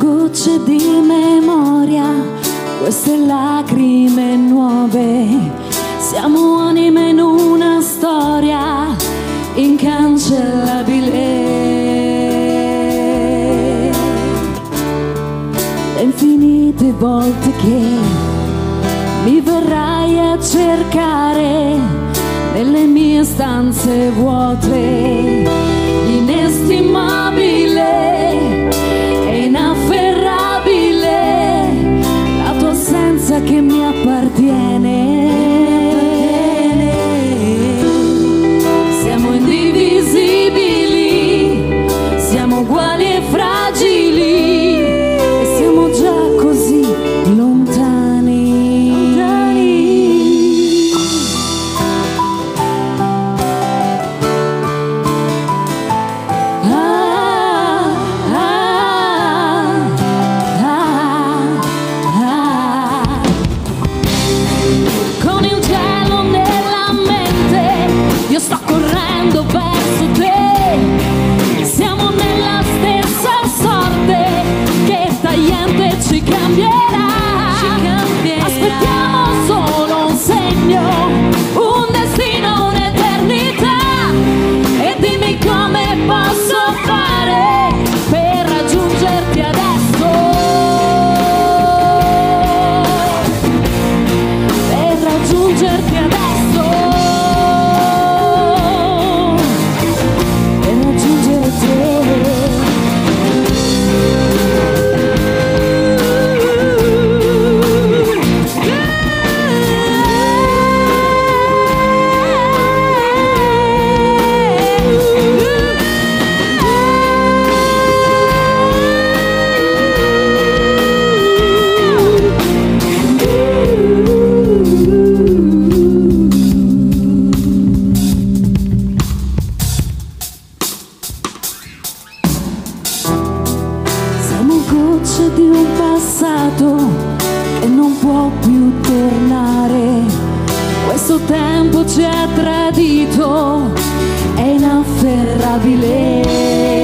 gocce di memoria, queste lacrime nuove, siamo anime in una storia incancellabile. Le infinite volte che mi verrai a cercare nelle mie stanze vuote, inestimabile e inafferrabile la tua assenza che mi appartiene. Siamo indivisibili, siamo uguali e fragili, e siamo già così lontani. Con il gelo nella mente io sto correndo verso te, siamo nella stessa sorte, che tagliente ci cambierà. Aspettiamo solo un segno, un destino, un'eternità, e dimmi come posso fare per raggiungerti adesso, per raggiungerti adesso, per raggiungere te. Siamo gocce di un passato che non può più tornare. Questo tempo ci ha tradito, è inafferrabile.